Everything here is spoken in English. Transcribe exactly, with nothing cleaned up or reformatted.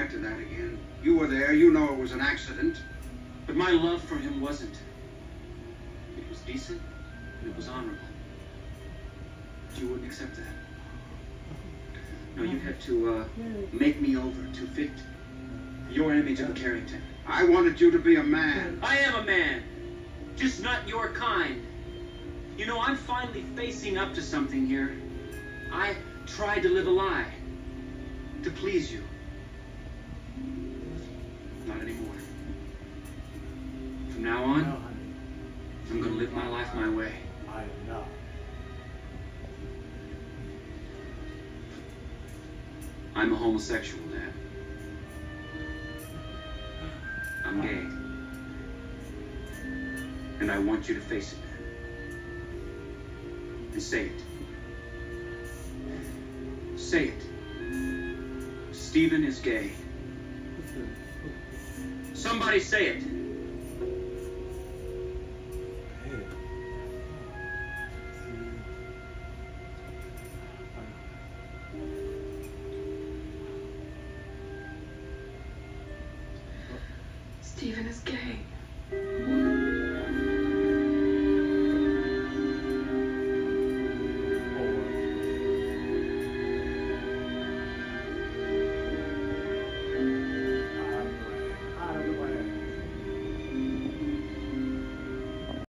back to that again. You were there. You know it was an accident. But my love for him wasn't. It was decent and it was honorable. But you wouldn't accept that. No, you had to uh, make me over to fit your image of Carrington. I wanted you to be a man. I am a man, just not your kind. You know, I'm finally facing up to something here. I tried to live a lie, to please you. Not anymore. From now on, I'm going to live my life my way. I know. I'm a homosexual, Dad. I'm gay. And I want you to face it. And say it. Say it. Stephen is gay. Somebody say it. Stephen is gay.